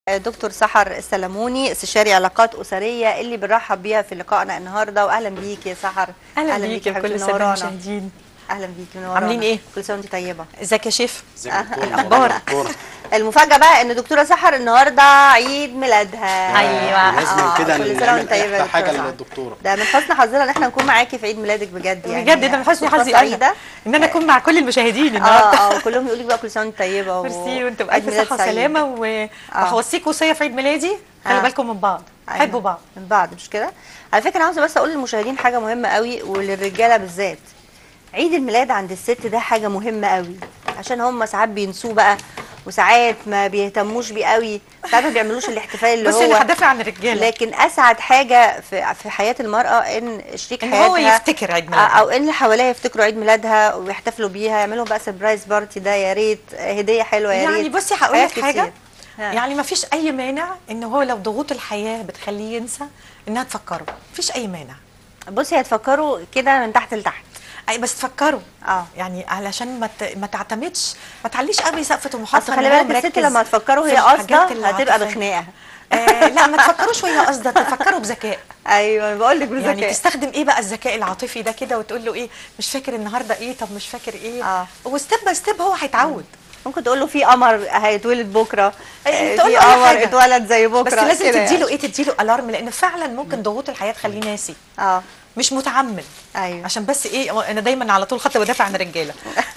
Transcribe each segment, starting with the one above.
دكتور سحر السلموني، استشاري علاقات أسرية اللي بنرحب بيها في لقائنا النهارده. واهلا بيك يا سحر. اهلا بيك يا كل الساده المشاهدين. اهلا بيك، منورانا. عاملين ايه؟ كل سنه وانت طيبه. ازيك يا شيف؟ الاخبار؟ المفاجاه بقى ان دكتوره سحر النهارده عيد ميلادها. ايوه لازم كده كل سنه وانت طيبه يا حاجه دكتورة. للدكتوره. ده من حسن حظنا ان احنا نكون معاكي في عيد ميلادك بجد، يعني بجد ده من حسن حظي انا ان انا اكون مع كل المشاهدين النهارده. كلهم يقولوا لك بقى كل سنه وانت طيبه ميرسي، وانتم بألف صحه وسلامه. وهوصيك وصيه في عيد ميلادي، خلي بالكم من بعض، حبوا بعض من بعض، مش كده؟ على فكره انا عاوزه بس اقول للمشاهدين حاجه مهمه قوي وللرجاله بالذات. عيد الميلاد عند الست ده حاجه مهمه قوي، عشان هم ساعات بينسوه بقى، وساعات ما بيهتموش بيه قوي، ساعات ما بيعملوش الاحتفال اللي بس هو. انا هدافع عن الرجاله، لكن اسعد حاجه في حياه المراه ان شريك ان حياتها هو يفتكر عيد ميلادها، او ان اللي حواليها يفتكروا عيد ميلادها ويحتفلوا بيها، يعملوا بقى سربرايز بارتي. ده يا ريت هديه حلوه، يا ريت. يعني بصي هقول لك حاجه، يعني ما فيش اي مانع ان هو لو ضغوط الحياه بتخليه ينسى انها تفكره، مفيش اي مانع. بصي هتفكروا كده من تحت لتحت، اي بس تفكروا يعني علشان ما تعتمدش، ما تعليش قوي سقف طموحاتها. اصل خلي بالك الست لما تفكروا هي قاصده هتبقى بخناقه. لا ما تفكروش وهي قاصده، تفكروا بذكاء. ايوه بقول لك بذكاء، يعني تستخدم ايه بقى الذكاء العاطفي ده كده، وتقول له ايه مش فاكر النهارده ايه، طب مش فاكر ايه، وستيب باي ستيب هو هيتعود. ممكن تقول له في قمر هيتولد بكره، في قمر اتولد زي بكره، بس لازم تديله ايه، تديله الارم، لان فعلا ممكن ضغوط الحياه تخليه ناسي. مش متعمد. ايوه عشان بس ايه، انا دايما على طول خط بدافع عن الرجاله.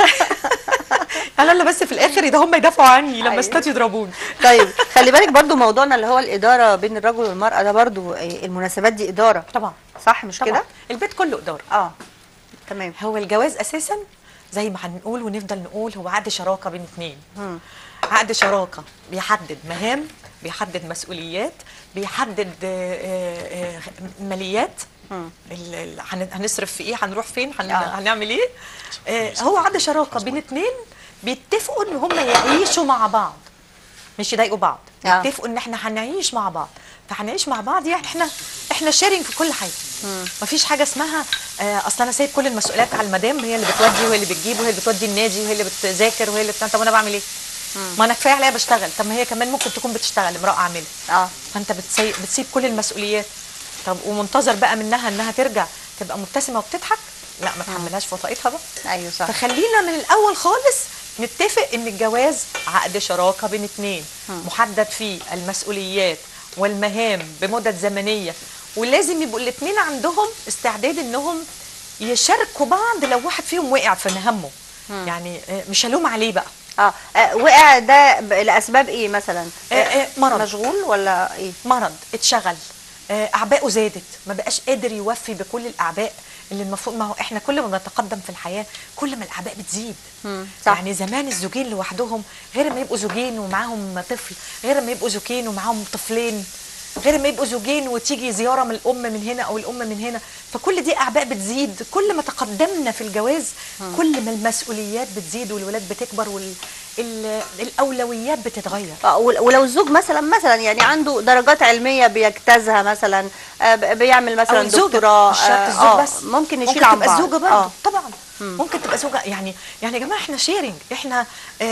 انا بس في الاخر ده هم يدافعوا عني لما استات يضربوني. طيب خلي بالك برضو موضوعنا اللي هو الاداره بين الرجل والمراه ده برضو المناسبات دي اداره طبعا، صح مش كده؟ البيت كله اداره. تمام. هو الجواز اساسا زي ما هنقول ونفضل نقول هو عقد شراكه بين اتنين. عقد شراكه بيحدد مهام، بيحدد مسؤوليات، بيحدد ماليات، هنصرف في ايه، هنروح فين، هنعمل ايه. هو عقد شراكه بين اتنين بيتفقوا ان هم يعيشوا مع بعض، مش يضايقوا بعض. يتفقوا ان احنا هنعيش مع بعض، فهنعيش مع بعض يعني احنا شيرنج في كل حاجه. مفيش حاجه اسمها اصل انا سايب كل المسؤوليات على المدام، هي اللي بتودي وهي اللي بتجيب وهي اللي بتودي النادي وهي اللي بتذاكر وهي اللي طب وانا بعمل ايه؟ ما انا كفايه عليا بشتغل، طب ما هي كمان ممكن تكون بتشتغل، امراه عامله. فانت بتسيب كل المسؤوليات، طب ومنتظر بقى منها انها ترجع تبقى مبتسمه وبتضحك؟ لا ما تحملهاش في وطاقتها بقى. ايوه صح. فخلينا من الاول خالص نتفق ان الجواز عقد شراكه بين اتنين، محدد فيه المسؤوليات والمهام بمدد زمنيه، ولازم يبقوا الاتنين عندهم استعداد انهم يشاركوا بعض لو واحد فيهم وقع في مهمه. يعني مش هلوم عليه بقى. وقع ده لاسباب ايه مثلا؟ مرض، مشغول ولا ايه؟ مرض، اتشغل، اعبائه زادت، ما بقاش قادر يوفي بكل الاعباء اللي المفروض. ما هو احنا كل ما بنتقدم في الحياه كل ما الاعباء بتزيد. صح. يعني زمان الزوجين لوحدهم غير ما يبقوا زوجين ومعاهم طفل، غير ما يبقوا زوجين ومعاهم طفلين، غير ما يبقوا زوجين وتيجي زياره من الام من هنا او الام من هنا. فكل دي اعباء بتزيد، كل ما تقدمنا في الجواز كل ما المسؤوليات بتزيد والولاد بتكبر والاولويات بتتغير. ولو الزوج مثلا يعني عنده درجات علميه بيجتازها مثلا، بيعمل مثلا دكتوراه، مش شرط الزوج بس، ممكن يشيل عن بعض. ممكن تبقى الزوجه برضه طبعا. ممكن تبقى زوجه، يعني يا جماعه احنا شيرنج، احنا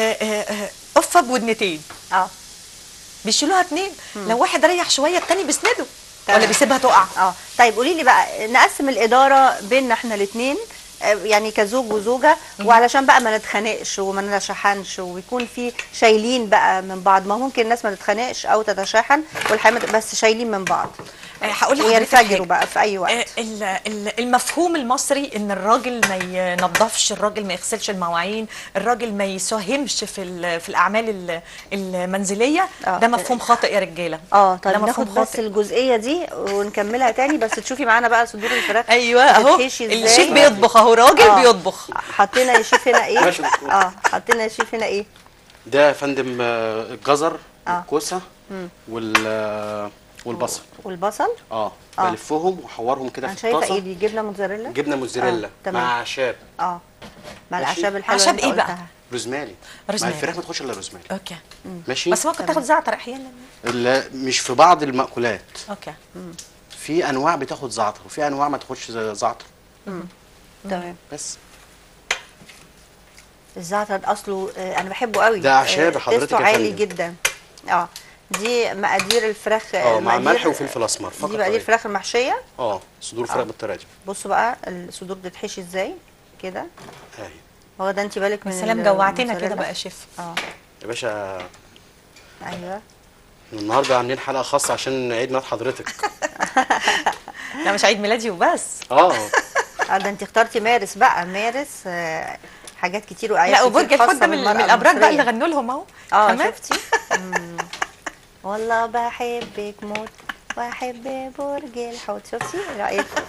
قفه بودنتين بيشيلوها اتنين. لو واحد ريح شويه التاني بيسنده ولا بيسيبها تقع. طيب قولي لي بقى، نقسم الاداره بيننا احنا الاثنين يعني كزوج وزوجه، وعلشان بقى ما نتخانقش وما نتشحنش ويكون في شايلين بقى من بعض. ما ممكن الناس ما تتخانقش او تتشاحن والحياه بس شايلين من بعض، هقول لحضرتك وينفجروا بقى في اي وقت. المفهوم المصري ان الراجل ما ينظفش، الراجل ما يغسلش المواعين، الراجل ما يساهمش في الاعمال المنزليه، ده مفهوم خاطئ يا رجاله. طيب ناخد بس الجزئيه دي ونكملها تاني، بس تشوفي معانا بقى صدور الفراخ. ايوه اهو الشيف بيطبخ اهو، راجل بيطبخ. حطينا يا شيف هنا ايه؟ حطينا يا شيف هنا ايه؟ ده يا فندم الجزر والكوسه والبصل. بلفهم واحورهم كده في الطاسه. انا شايفه ايه دي؟ جبنه موتزاريلا؟ جبنه موتزاريلا مع اعشاب. مع الاعشاب الحلوه. اعشاب ايه بقى؟ روزماري. مع الفراخ ما تخش الا روزماري. اوكي ماشي. بس ممكن تاخد زعتر احيانا. مش في بعض المأكولات. اوكي. في انواع بتاخد زعتر وفي انواع ما تاخدش زعتر. تمام. بس الزعتر اصله انا بحبه قوي، ده اعشاب حضرتك يا فندم. عالي جدا. دي مقادير الفراخ. مع مقادير- ملح وفلفل اسمر فقط. دي مقادير الفراخ المحشيه. صدور فراخ بالطريقه دي. بصوا بقى الصدور بتتحشي ازاي كده. اهي واخده انت بالك من سلام، جوعتنا كده الموتزاريلا؟ بقى يا شيف. يا باشا، ايوه النهارده عاملين حلقه خاصه عشان عيد ميلاد حضرتك. لا مش عيد ميلادي وبس. ده انت اخترتي مارس بقى، مارس حاجات كتير وآيات لا كتير وبرج خاصة الحوت ده من بالمرأة الابراج بقى اللي المصرية. غنوا لهم اهو. شفتي. والله بحبك موت واحب برج الحوت. شفتي رايكم.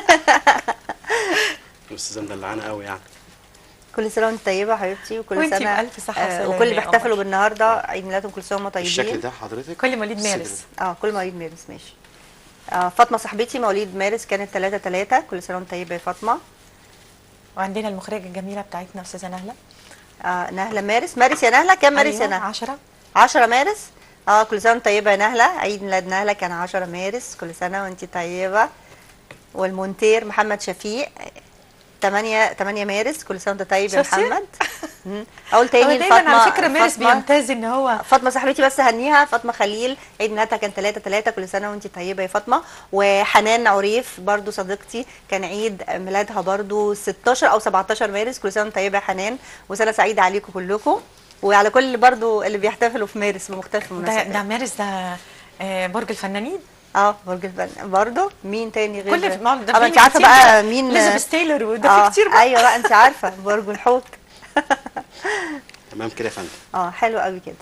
الاستاذه مدلعانه قوي يعني. كل سنه وانت طيبه يا حبيبتي، وكل وانتي سنه بألف صحة وسلامة وكل اللي يا بيحتفلوا قمر. بالنهارده عيد ميلادهم كل سنه وهم طيبين. الشكل ده حضرتك كل مواليد مارس. كل مواليد مارس ماشي. فاطمه صاحبتي مواليد مارس كانت 3/3. كل سنه وانت طيبه يا فاطمه. وعندنا المخرجه الجميله بتاعتنا استاذه نهله. نهله مارس يا نهله. كام مارس يا نهله؟ 10. 10 مارس. كل سنه وانت طيبه يا نهله. عيد ميلاد نهله كان 10 مارس. كل سنه وانت طيبه. والمونتير محمد شفيق 8 مارس. كل سنه وانت طيب يا شفتي؟ محمد. اقول تاني دايما لفاطمه. على فكره مارس بيمتاز ان هو فاطمه صاحبتي بس هنيها. فاطمه خليل عيد ميلادها كان 3/3. كل سنه وانت طيبه يا فاطمه. وحنان عريف برضو صديقتي كان عيد ميلادها برضو 16 او 17 مارس. كل سنه وانت طيبه يا حنان، وسنه سعيده عليكم كلكم وعلى كل برضو اللي بيحتفلوا في مارس بمختلف المناسبات. ده مارس ده برج الفنانين. برج الفن برضه. مين تاني غير كل انت عارفه بقى مين؟ اليزابيث تايلور وده في كتير بقى. ايوه بقى انت عارفه برج الحوت. تمام كده يا فندم. حلو قوي كده.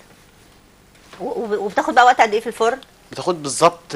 وبتاخد بقى وقت قد ايه في الفرن؟ بتاخد بالظبط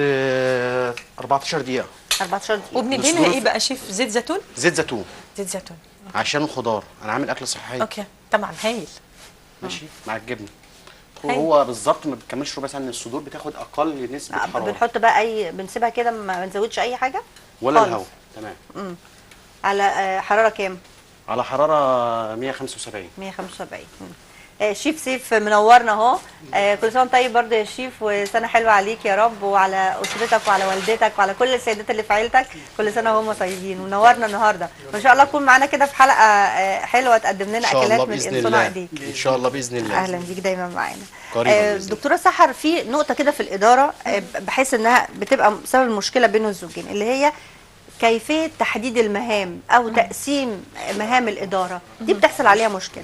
14 دقيقه. 14 دقيقه. وبندينها ايه بقى شيف؟ زيت زيتون. زيت زيتون. زيت زيتون عشان الخضار انا عامل اكل صحي. اوكي طبعا هايل. ماشي مع الجبنه. هو بالظبط ما بتكملش ربع ساعه ان الصدور بتاخد اقل نسبه حراره. بنحط بقى بنسيبها كده ما بنزودش اي حاجه ولا خالص. الهواء. تمام. على حراره كام؟ على حراره 175. 175. شيف سيف منورنا اهو. كل سنه وانت طيب برضه يا شيف، وسنه حلوه عليك يا رب وعلى اسرتك وعلى والدتك وعلى كل السيدات اللي في عيلتك. كل سنه وهم طيبين ونورنا النهارده، وان شاء الله تكون معانا كده في حلقه حلوه تقدم لنا اكلات من صنع ايديك. ان شاء الله باذن الله. اهلا بيك دايما معانا. قريبا دكتوره سحر، في نقطه كده في الاداره بحس انها بتبقى سبب المشكله بين الزوجين، اللي هي كيفيه تحديد المهام او تقسيم مهام الاداره. دي بتحصل عليها مشكله.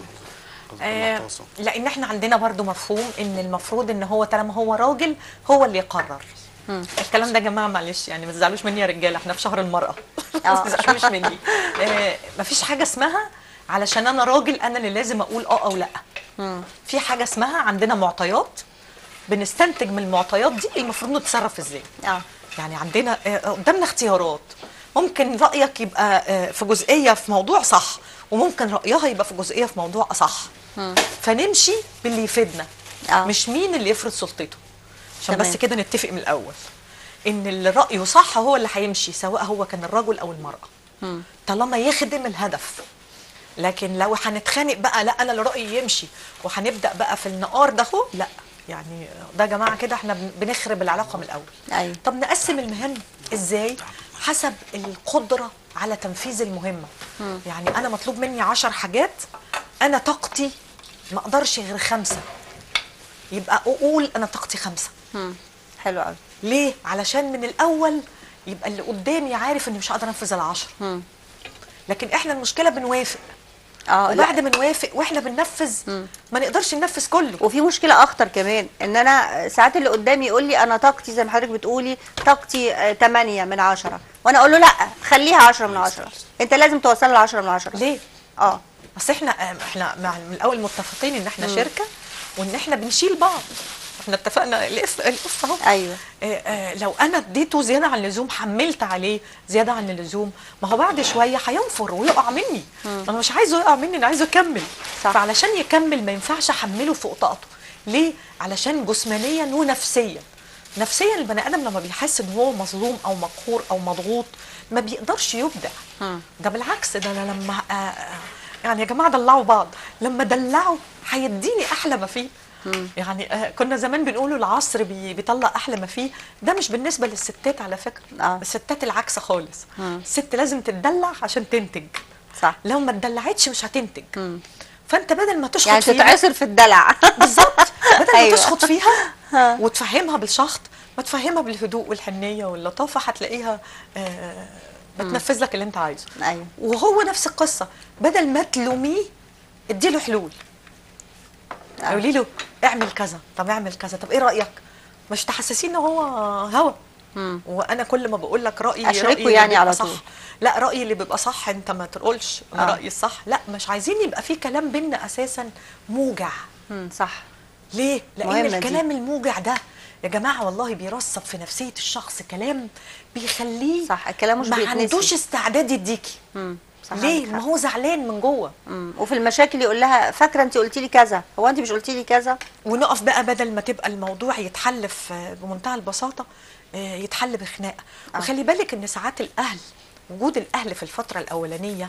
لان احنا عندنا برضو مفهوم ان المفروض ان هو طالما هو راجل هو اللي يقرر. الكلام ده يا جماعه معلش يعني ما تزعلوش مني يا رجاله، احنا في شهر المراه. ما تزعلوش مني. مفيش حاجه اسمها علشان انا راجل انا اللي لازم اقول او لا. في حاجه اسمها عندنا معطيات بنستنتج من المعطيات دي المفروض نتصرف ازاي. يعني عندنا قدامنا اختيارات، ممكن رايك يبقى في جزئيه في موضوع صح، وممكن رايها يبقى في جزئيه في موضوع اصح. فنمشي باللي يفيدنا، مش مين اللي يفرض سلطته. عشان بس كده نتفق من الاول ان اللي رايه صح هو اللي هيمشي، سواء هو كان الرجل او المراه، طالما يخدم الهدف. لكن لو هنتخانق بقى لا انا اللي رايي يمشي وهنبدا بقى في النقار ده لا، يعني ده يا جماعه كده احنا بنخرب العلاقه من الاول. أيوة. طب نقسم المهام ازاي؟ حسب القدره على تنفيذ المهمه. يعني انا مطلوب مني 10 حاجات، انا طاقتي ما اقدرش غير 5، يبقى اقول انا طاقتي 5. حلو قوي. ليه؟ علشان من الاول يبقى اللي قدامي عارف اني مش هقدر انفذ ال10. لكن احنا المشكله بنوافق، وبعد ما نوافق واحنا بننفذ ما نقدرش ننفذ كله. وفي مشكله اخطر كمان، ان انا ساعات اللي قدامي يقول لي انا طاقتي زي ما حضرتك بتقولي طاقتي 8 من 10، وانا اقول له لا خليها 10 من 10، انت لازم توصل ل 10 من 10. ليه؟ بس احنا من الاول متفقين ان احنا شركه وان احنا بنشيل بعض. احنا اتفقنا الاف اهو. ايوه. لو انا اديته زياده عن اللزوم، حملت عليه زياده عن اللزوم، ما هو بعد شويه هينفر ويقع مني. انا مش عايزه يقع مني، انا عايزه يكمل. صح. فعلشان يكمل ما ينفعش احمله فوق طاقته. ليه؟ علشان جسمانيا ونفسيا. نفسيا البني ادم لما بيحس ان هو مظلوم او مقهور او مضغوط ما بيقدرش يبدع. ده بالعكس، ده انا لما يعني يا جماعه دلعوا بعض، لما دلعوا هيديني احلى ما فيه. يعني كنا زمان بنقولوا العصر بيطلع احلى ما فيه. ده مش بالنسبه للستات على فكره. الستات العكس خالص. الست لازم تتدلع عشان تنتج. صح. لو ما اتدلعتش مش هتنتج. فانت بدل ما تشخط يعني فيها تتعصر في الدلع. بالظبط. بدل ما تشخط فيها وتفهمها بالشخط، ما تفهمها بالهدوء والحنيه واللطافه، هتلاقيها بتنفذ لك اللي انت عايزه. ايوه. وهو نفس القصه، بدل ما تلوميه اديله حلول. قولي له اعمل كذا، طب اعمل كذا، طب ايه رايك؟ مش تحسسيه ان هو هوا. وانا كل ما بقول لك رايي، اشركه يعني على طول. صح. لا، رايي اللي بيبقى صح انت ما تقولش انا رايي الصح. لا، مش عايزين يبقى في كلام بينا اساسا موجع. صح. ليه؟ لان الكلام دي. الموجع ده يا جماعه والله بيرسب في نفسيه الشخص، كلام بيخليه صح، الكلام مش ما عندوش استعداد يديكي. صح. ليه؟ ما هو زعلان من جوه. وفي المشاكل يقول لها فاكره انت قلتي لي كذا، هو انت مش قلتي لي كذا؟ ونقف بقى بدل ما تبقى الموضوع يتحل بمنتهى البساطه، يتحل بخناقه. وخلي بالك ان ساعات الاهل، وجود الاهل في الفتره الاولانيه،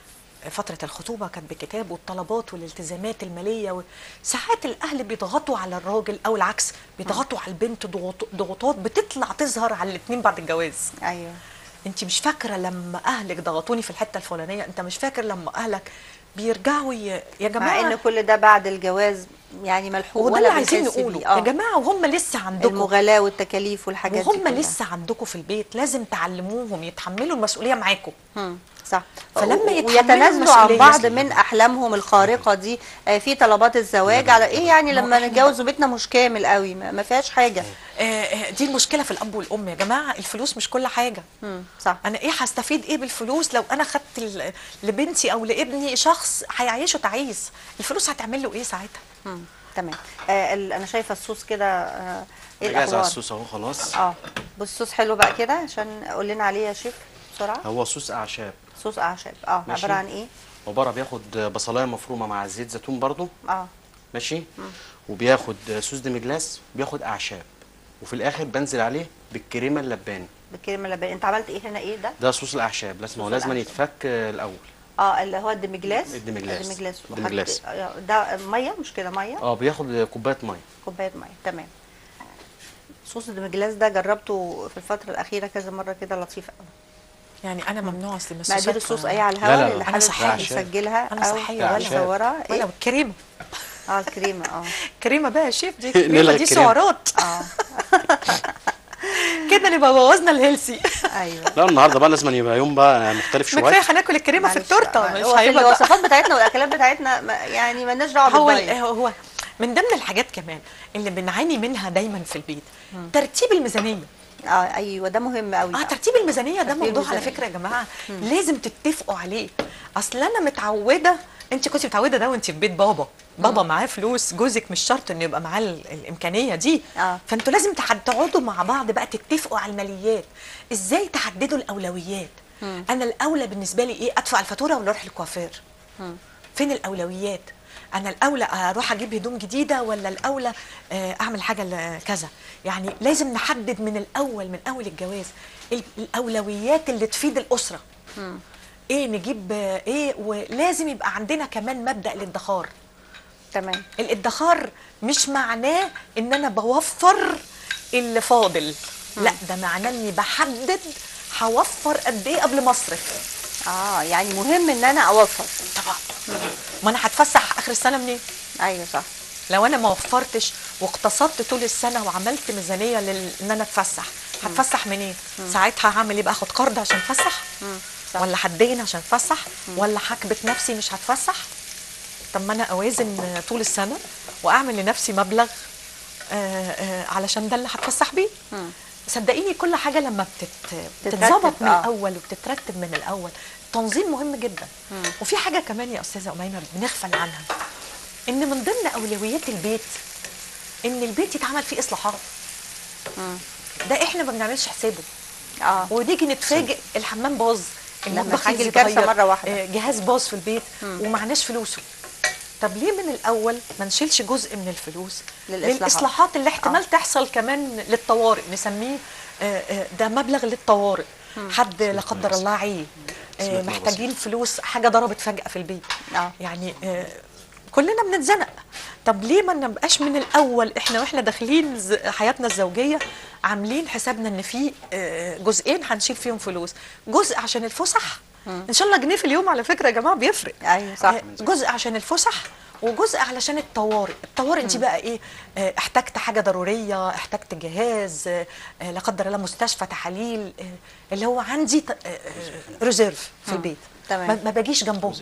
فترة الخطوبة كانت بكتاب والطلبات والالتزامات المالية، ساعات الأهل بيضغطوا على الراجل أو العكس، بيضغطوا على البنت ضغوطات بتطلع تظهر على الاتنين بعد الجواز. أيوه. أنت مش فاكرة لما أهلك ضغطوني في الحتة الفلانية؟ أنت مش فاكر لما أهلك بيرجعوا يا جماعة؟ مع إن كل ده بعد الجواز يعني ملحوق، وده اللي عايزين نقوله يا جماعة. وهم لسه عندكم المغالاة والتكاليف والحاجات دي، وهم لسه عندكم في البيت، لازم تعلموهم يتحملوا المسؤولية معاكم. صح. فلما ويتنازلوا عن بعض من احلامهم الخارقه دي في طلبات الزواج. على ايه يعني لما نتجوز وبيتنا مش كامل قوي، ما فيهاش حاجه. دي المشكله في الاب والام يا جماعه. الفلوس مش كل حاجه. صح. انا ايه هستفيد ايه بالفلوس لو انا خدت لبنتي او لابني شخص هيعيشه تعيس؟ الفلوس هتعمل له ايه ساعتها؟ تمام. انا شايفه الصوص كده. ايه الاخبار؟ جاهز على الصوص اهو خلاص. بص الصوص حلو بقى كده، عشان قول لنا عليه يا شيف بسرعه. هو صوص اعشاب. صوص اعشاب. عباره عن ايه؟ عباره بياخد بصلايه مفرومه مع زيت زيتون برضو. ماشي. وبياخد صوص ديمجلاس، بياخد اعشاب، وفي الاخر بنزل عليه بالكريمه اللباني. بالكريمه اللباني. انت عملت ايه هنا؟ ايه ده؟ ده صوص الاعشاب، لازم يتفك الاول. اللي هو الديمجلاس. الديمجلاس ده ميه، مش كده ميه؟ بياخد كوبايه ميه. كوبايه ميه، تمام. صوص الديمجلاس ده جربته في الفتره الاخيره كذا مره كده، لطيف قوي. يعني انا ممنوع اصل من مقادير الصوص ايه على الهواء اللي حابب يسجلها انا صحيه او يصورها. ولا الكريمه. الكريمه. كريمه بقى يا شيف، دي كريمه دي سعرات. كده نبقى بوظنا الهيلسي. ايوه. لا النهارده بقى لازم يبقى يوم بقى مختلف شويه. كفايه هناكل الكريمه في التورته، مش هيبقى الوصفات بتاعتنا والاكلات بتاعتنا يعني مالناش دعوه بالدايت. هو من ضمن الحاجات كمان اللي بنعاني منها دايما في البيت ترتيب الميزانيه. ايوه ده مهم قوي. ترتيب الميزانيه ده موضوع على فكره يا جماعه لازم تتفقوا عليه. اصل انا متعوده، انت كنت متعوده ده وانت في بيت بابا معاه فلوس، جوزك مش شرط انه يبقى معاه الامكانيه دي. فانتوا لازم تقعدوا مع بعض بقى تتفقوا على الماليات، ازاي تحددوا الاولويات. انا الاولى بالنسبه لي ايه؟ ادفع الفاتوره ولا اروح الكوافير؟ فين الاولويات؟ انا الاولى اروح اجيب هدوم جديده ولا الاولى اعمل حاجه كذا؟ يعني لازم نحدد من الاول، من اول الجواز الاولويات اللي تفيد الاسره. ايه نجيب ايه، ولازم يبقى عندنا كمان مبدأ الادخار. تمام. الادخار مش معناه ان انا بوفر اللي فاضل، لا ده معناه اني بحدد هوفر قد ايه قبل ما اصرف. يعني مهم ان انا اوفر طبعا. ما انا هتفسح اخر السنه منين؟ ايوه صح. لو انا ما وفرتش واقتصدت طول السنه وعملت ميزانيه ان انا اتفسح، هتفسح منين؟ ساعتها هعمل ايه بقى؟ اخد قرض عشان اتفسح؟ ولا هتدين عشان اتفسح؟ ولا هكبت نفسي مش هتفسح؟ طب ما انا اوازن طول السنه واعمل لنفسي مبلغ علشان ده اللي هتفسح بيه. صدقيني كل حاجه لما بتتظبط من الاول وبتترتب من الاول، التنظيم مهم جدا. وفي حاجه كمان يا استاذه اميمه بنغفل عنها، ان من ضمن اولويات البيت ان البيت يتعمل فيه اصلاحات. ده احنا ما بنعملش حسابه. ونيجي نتفاجئ الحمام باظ، المطبخ عايز يتغير مره واحده، جهاز باظ في البيت ومعناش فلوسه. طب ليه من الاول ما نشيلش جزء من الفلوس للاصلاحات اللي احتمال تحصل كمان للطوارئ؟ نسميه ده مبلغ للطوارئ، حد لا قدر الله عيه، محتاجين فلوس، حاجه ضربت فجأة في البيت. يعني كلنا بنتزنق. طب ليه ما نبقاش من الاول احنا واحنا داخلين حياتنا الزوجيه عاملين حسابنا ان في جزئين هنشيل فيهم فلوس، جزء عشان الفسح، ان شاء الله جنيه في اليوم على فكره يا جماعه بيفرق. ايوه صح. جزء عشان الفسح وجزء علشان الطوارئ. الطوارئ دي بقى ايه؟ احتجت حاجه ضروريه، احتجت جهاز، لا قدر الله مستشفى، تحاليل، اللي هو عندي ريزيرف في البيت. تمام. ما باجيش جنبهم.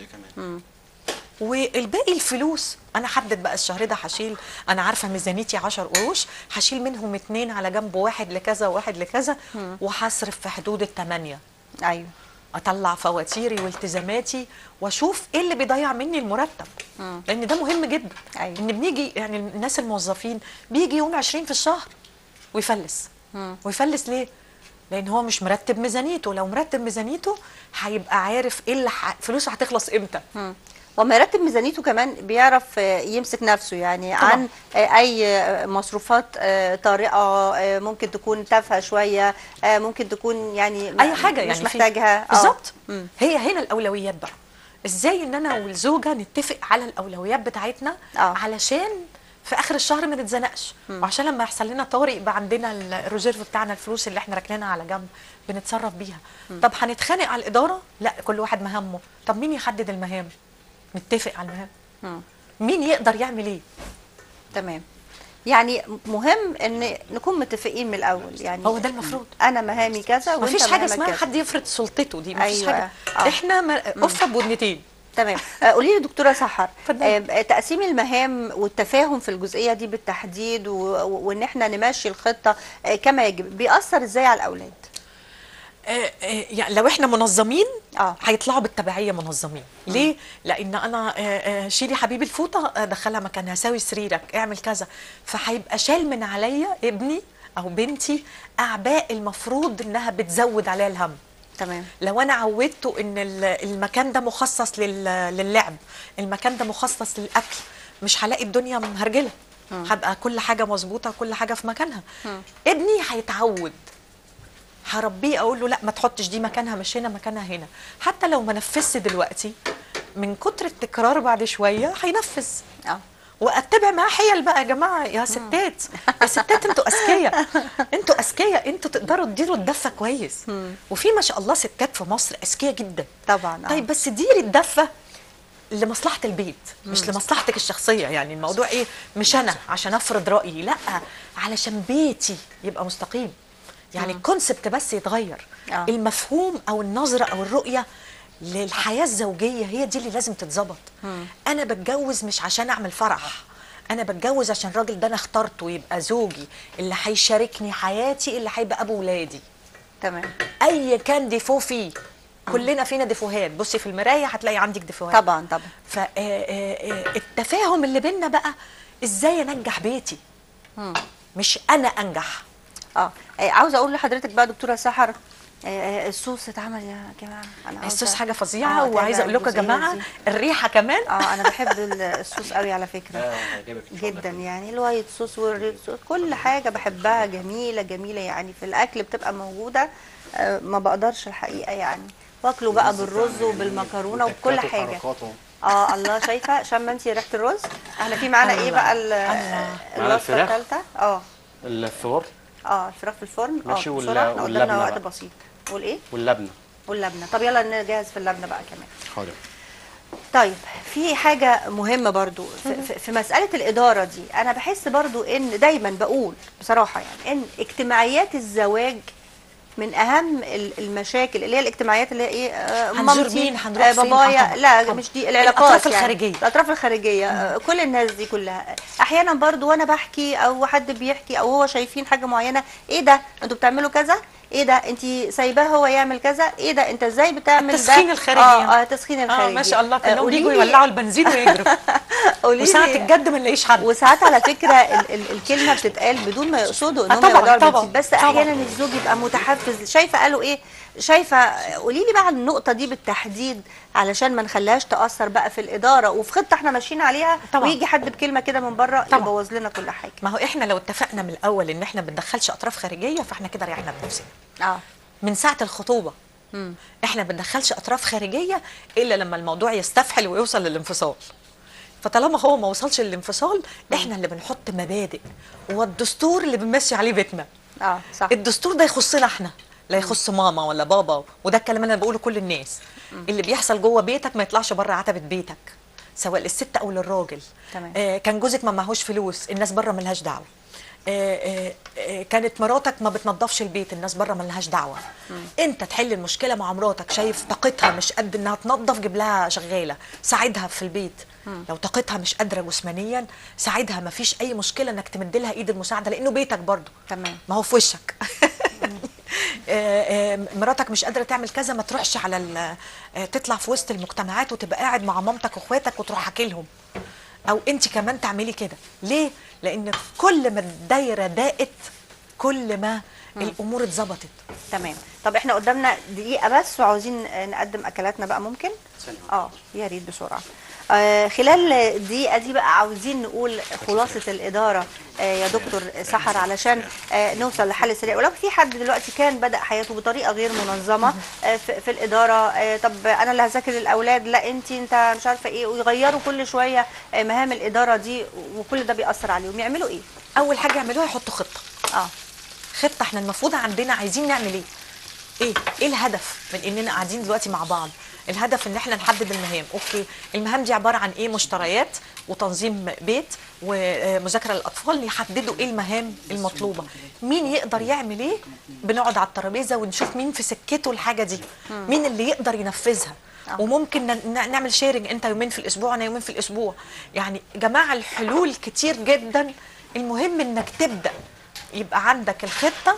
والباقي الفلوس انا حدد بقى الشهر ده هشيل، انا عارفه ميزانيتي 10 قروش، هشيل منهم 2 على جنب، واحد لكذا وواحد لكذا، وهصرف في حدود ال8. ايوه. اطلع فواتيري والتزاماتي واشوف ايه اللي بيضيع مني المرتب. لان ده مهم جدا. أيوة. ان بنيجي يعني الناس الموظفين بيجي يوم 20 في الشهر ويفلس. ويفلس ليه؟ لان هو مش مرتب ميزانيته. لو مرتب ميزانيته هيبقى عارف ايه اللي فلوسه هتخلص امتى. وما يرتب ميزانيته كمان بيعرف يمسك نفسه يعني طبعا. عن اي مصروفات طارئه ممكن تكون تافهه شويه، ممكن تكون يعني اي حاجه مش يعني محتاجها. بالظبط. هي هنا الاولويات بقى، ازاي ان انا والزوجه نتفق على الاولويات بتاعتنا علشان في اخر الشهر ما نتزنقش، وعشان لما يحصل لنا طارئ يبقى عندنا الريزيرف بتاعنا، الفلوس اللي احنا راكنينها على جنب بنتصرف بيها. طب هنتخانق على الاداره؟ لا، كل واحد مهامه. طب مين يحدد المهام؟ نتفق على المهام. مين يقدر يعمل ايه؟ تمام. يعني مهم ان نكون متفقين من الاول، يعني هو ده المفروض. انا مهامي كذا وانت مفيش حاجه اسمها كذا. حد يفرض سلطته، دي مفيش أيوة. حاجه. احنا قفه بودنتين. تمام. قولي لي دكتوره سحر، تقسيم المهام والتفاهم في الجزئيه دي بالتحديد وان احنا نمشي الخطه كما يجب بيأثر ازاي على الاولاد؟ يعني لو احنا منظمين هيطلعوا بالتبعيه منظمين. ليه؟ لان انا شيلي حبيبي الفوطه، دخلها مكانها، ساوي سريرك، اعمل كذا، فهيبقى شال من عليا ابني او بنتي اعباء المفروض انها بتزود عليها الهم. تمام. لو انا عودته ان المكان ده مخصص للعب، المكان ده مخصص للاكل، مش هلاقي الدنيا مهرجله، هبقى كل حاجه مظبوطه، كل حاجه في مكانها. ابني هيتعود، هربيه اقول له لا ما تحطش دي مكانها، مش هنا، مكانها هنا. حتى لو ما نفذش دلوقتي، من كتر التكرار بعد شويه هينفذ. واتبع معاه حيل بقى. يا جماعه يا ستات، يا ستات انتوا اذكياء، انتوا اذكياء، انتوا تقدروا تديروا الدفه كويس. وفي ما شاء الله ستات في مصر اذكياء جدا طبعا. طيب بس ديري الدفه لمصلحه البيت، مش لمصلحتك الشخصيه. يعني الموضوع ايه؟ مش انا عشان افرض رايي، لا، علشان بيتي يبقى مستقيم. يعني الكونسبت بس يتغير. المفهوم او النظره او الرؤيه للحياه الزوجيه هي دي اللي لازم تتظبط. انا بتجوز مش عشان اعمل فرح، انا بتجوز عشان الراجل ده انا اخترته يبقى زوجي، اللي هيشاركني حياتي، اللي هيبقى ابو ولادي. تمام. اي كان ديفو فيه، كلنا فينا ديفوهات، بصي في المرايه هتلاقي عندك ديفوهات. طبعا طبعا. فالتفاهم اللي بينا بقى ازاي انجح بيتي، مش انا انجح. عاوزه اقول لحضرتك بقى دكتوره سحر، الصوص اتعمل يا جماعه. انا الصوص حاجه فظيعه. وعايزه اقول لكم يا جماعه الريحه كمان. انا بحب الصوص قوي على فكره جدا. يعني الوايت صوص والريد صوص كل حاجه بحبها، جميله جميله. يعني في الاكل بتبقى موجوده، ما بقدرش الحقيقه يعني. واكله بقى بالرز وبالمكرونه وبكل حاجه. الله، شايفه شم انت ريحه الرز. احنا في معانا ايه بقى؟ الوصفه الثالثه. الفطار. الفراخ في الفرن. ماشي. احنا قدامنا وقت بسيط. والايه؟ واللبنه. طب يلا نجهز في اللبنه بقى كمان. حاضر. طيب، في حاجه مهمه برضو في مساله الاداره دي. انا بحس برضو ان دايما بقول بصراحه يعني ان اجتماعيات الزواج من اهم المشاكل، اللي هي الاجتماعيات اللي هي ايه، مامتي، بابايا، لا مش دي العلاقات، الاطراف الخارجيه. الاطراف الخارجيه. كل الناس دي كلها احيانا برضو وانا بحكي او حد بيحكي او هو شايفين حاجه معينه، ايه ده انتوا بتعملوا كذا، ايه ده انت سايباه هو يعمل كذا، ايه ده انت ازاي بتعمل ده. التسخين الخارجي. التسخين الخارجي. ما شاء الله، كانوا بيجوا يولعوا البنزين ويجروا. وساعه الجد ما نلاقيش حد. وساعات على فكره الكلمه بتتقال بدون ما يقصدوا ان هم يولعوا البنزين، بس احيانا الزوج يبقى متحفز. شايفه قالوا ايه؟ شايفه. قولي لي بقى عن النقطه دي بالتحديد علشان ما نخليهاش تاثر بقى في الاداره وفي خطه احنا ماشيين عليها. ويجي حد بكلمه كده من بره يبوظ لنا كل حاجه. ما هو احنا لو اتفقنا من الاول ان احنا ما بندخلش اطراف خارجيه، فاحنا كده ريحنا بنفسنا. من ساعه الخطوبه احنا ما بندخلش اطراف خارجيه الا لما الموضوع يستفحل ويوصل للانفصال. فطالما هو ما وصلش للانفصال، احنا اللي بنحط مبادئ والدستور اللي بنمشي عليه بيتنا. صح. الدستور ده يخصنا احنا، لا يخص ماما ولا بابا. وده الكلام اللي انا بقوله كل الناس. اللي بيحصل جوه بيتك ما يطلعش بره عتبه بيتك. سواء للست او للراجل. تمام. كان جوزك ما معهوش فلوس، الناس بره ملهاش دعوه. كانت مراتك ما بتنظفش البيت، الناس بره ملهاش دعوه. انت تحل المشكله مع مراتك، شايف طاقتها مش قد انها تنظف، جيب لها شغاله ساعدها في البيت. لو طاقتها مش قادره جسمانيا ساعدها، ما فيش اي مشكله انك تمد لها ايد المساعده، لانه بيتك برضو. تمام. ما هو في وشك. مراتك مش قادره تعمل كذا، ما تروحش على تطلع في وسط المجتمعات وتبقى قاعد مع مامتك واخواتك وتروح حكي لهم، او انت كمان تعملي كده. ليه؟ لان كل ما الدايره ضاقت كل ما الامور اتظبطت. تمام. طب احنا قدامنا دقيقه بس وعاوزين نقدم اكلاتنا بقى، ممكن؟ يا ريت بسرعه. خلال الدقيقه دي بقى عاوزين نقول خلاصه الاداره يا دكتور سحر، علشان نوصل لحل سريع. ولو في حد دلوقتي كان بدأ حياته بطريقه غير منظمه في الاداره، طب انا اللي هذاكر الاولاد، لا انت مش عارفه ايه، ويغيروا كل شويه مهام الاداره دي، وكل ده بيأثر عليهم، يعملوا ايه؟ اول حاجه يعملوها يحطوا خطه. خطه. احنا المفروض عندنا عايزين نعمل ايه الهدف من اننا قاعدين دلوقتي مع بعض؟ الهدف ان احنا نحدد المهام. اوكي، المهام دي عباره عن ايه؟ مشتريات وتنظيم بيت ومذاكره للاطفال. يحددوا ايه المهام المطلوبه، مين يقدر يعمل ايه. بنقعد على الترابيزه ونشوف مين في سكته الحاجه دي، مين اللي يقدر ينفذها. وممكن نعمل شيرنج، انت يومين في الاسبوع انا يومين في الاسبوع. يعني جماعه الحلول كتير جدا. المهم انك تبدا يبقى عندك الخطه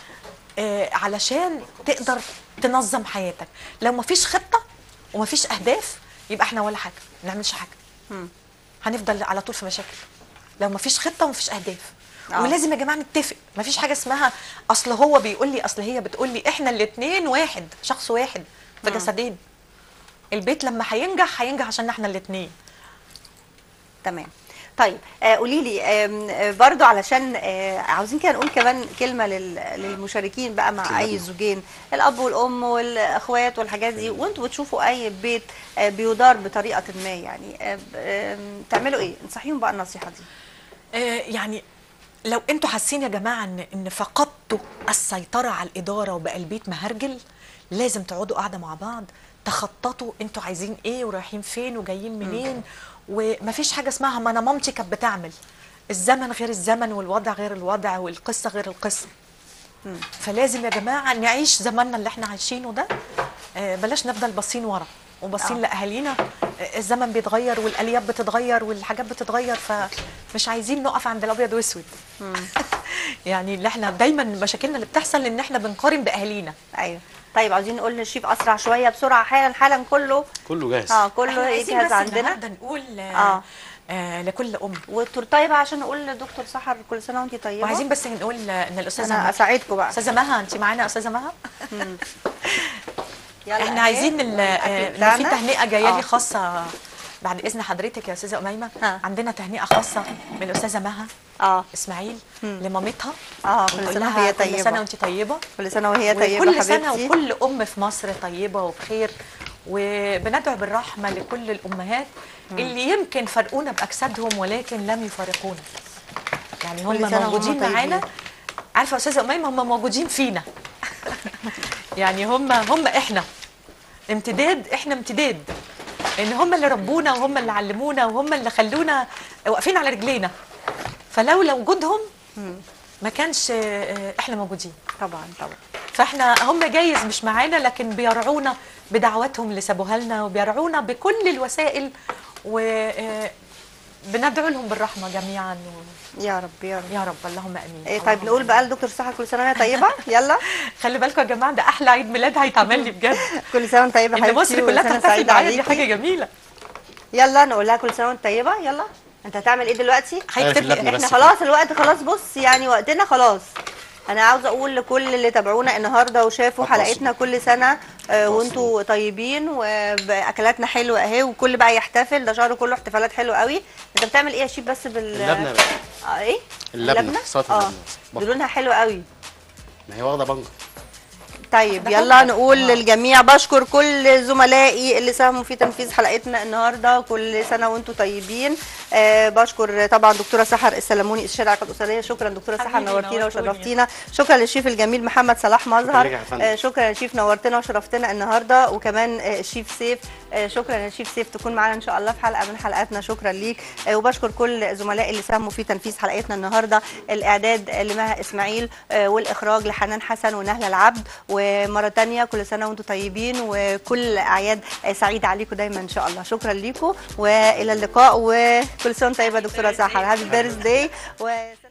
علشان تقدر تنظم حياتك. لو مفيش خطه ومفيش اهداف يبقى احنا ولا حاجه، ما نعملش حاجه. هنفضل على طول في مشاكل لو مفيش خطه ومفيش اهداف. ولازم يا جماعه نتفق، مفيش حاجه اسمها اصل هو بيقول لي اصل هي بتقول لي. احنا الاثنين واحد، شخص واحد في جسدين. البيت لما هينجح عشان احنا الاثنين. تمام. طيب قولي لي برضو، علشان عاوزين كده نقول كمان كلمه للمشاركين بقى مع اي زوجين، الاب والام والاخوات والحاجات دي، وانتوا بتشوفوا اي بيت بيدار بطريقه ما، يعني تعملوا ايه؟ انصحيهم بقى النصيحه دي. يعني لو انتوا حاسين يا جماعه ان فقدتوا السيطره على الاداره وبقى البيت مهرجل، لازم تقعدوا قاعده مع بعض، تخططوا انتوا عايزين ايه ورايحين فين وجايين منين. ومفيش حاجه اسمها ما انا مامتي كانت بتعمل. الزمن غير الزمن والوضع غير الوضع والقصه غير القصه. فلازم يا جماعه نعيش زماننا اللي احنا عايشينه ده. بلاش نفضل باصين ورا وباصين لاهالينا. الزمن بيتغير والاليات بتتغير والحاجات بتتغير، فمش عايزين نقف عند الابيض واسود. يعني اللي احنا دايما مشاكلنا اللي بتحصل ان احنا بنقارن باهالينا. ايوه. طيب عاوزين نقول للشيف اسرع شويه بسرعه، حالا كله جاهز. كله يجهز عندنا. نقول لكل ام والتورتايه بقى، عشان نقول لدكتور سحر كل سنه وانت طيبه. وعايزين بس نقول ان الاستاذه انا اساعدكم بقى. استاذه مها، انت معانا يا استاذه مها؟ يلا احنا عايزين ان في تهنئه جايه لي خاصه بعد اذن حضرتك يا استاذه اميمه. عندنا تهنئه خاصه من الاستاذه مها اسماعيل لمامتها. كل سنه وهي طيبه. كل سنه وانت طيبه. كل سنه وهي طيبه كل سنه وكل ام في مصر طيبه وبخير. وبندعو بالرحمه لكل الامهات اللي يمكن فرقونا باجسادهم ولكن لم يفارقونا. يعني هم موجودين معانا. عارفه يا استاذه اميمه، هم موجودين فينا. يعني هم احنا امتداد، احنا امتداد. لان هم اللي ربونا وهم اللي علمونا وهم اللي خلونا واقفين على رجلينا. فلولا وجودهم ما كانش احنا موجودين. طبعا. فاحنا هم جايز مش معانا، لكن بيرعونا بدعواتهم اللي سابوها لنا، وبيرعونا بكل الوسائل، وبندعو لهم بالرحمه جميعا. يا رب يا رب يا رب، اللهم امين. طيب نقول بقى لدكتور سحر كل سنه وهي طيبه. يلا خلي بالكم يا جماعه، ده احلى عيد ميلاد هيتعمل لي بجد. كل سنه وانت طيبه حبيبتي. ان مصر كلها تحتفل معايا، دي حاجه جميله. يلا نقول لها كل سنه وانت طيبه. يلا انت هتعمل ايه دلوقتي؟ هيكتب لي. احنا خلاص الوقت خلاص، بص يعني وقتنا خلاص. انا عاوزه اقول لكل اللي تابعونا النهارده وشافوا حلقتنا كل سنه وانتوا طيبين واكلاتنا حلوه اهي، وكل بقى يحتفل، ده شهر كله احتفالات حلوه قوي. انت بتعمل ايه يا شيف بس اللبنه بقى؟ ايه اللبنه سلطه اللبنه دي لونها حلو قوي. ما هي واخده بنجر. طيب يلا نقول للجميع بشكر كل زملائي اللي ساهموا في تنفيذ حلقتنا النهارده، كل سنه وانتم طيبين. بشكر طبعا دكتوره سحر السلموني استشاري العلاقات الاسريه. شكرا دكتوره سحر، نورتينا وشرفتينا. شكرا للشيف الجميل محمد صلاح مظهر. شكرا يا شيف، نورتنا وشرفتنا النهارده. وكمان الشيف سيف، شكرا يا شيف سيف، تكون معانا ان شاء الله في حلقه من حلقاتنا. شكرا ليك. وبشكر كل زملائي اللي ساهموا في تنفيذ حلقتنا النهارده، الاعداد لمها اسماعيل والاخراج لحنان حسن ونهله العبد. ومره ثانيه كل سنه وانتم طيبين وكل اعياد سعيده عليكم دايما ان شاء الله. شكرا ليكم والى اللقاء، وكل سنه طيبه دكتوره سحر. هابي بيرث داي.